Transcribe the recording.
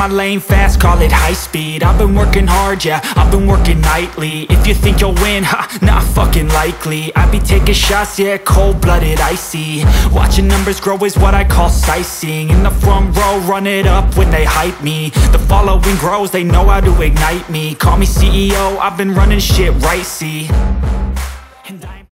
my lane fast, call it high speed. I've been working hard, yeah, I've been working nightly. If you think you'll win, ha, not fucking likely. I be taking shots, yeah, cold-blooded, icy. Watching numbers grow is what I call sightseeing. In the front row, run it up when they hype me. The following grows, they know how to ignite me. Call me CEO, I've been running shit right, see.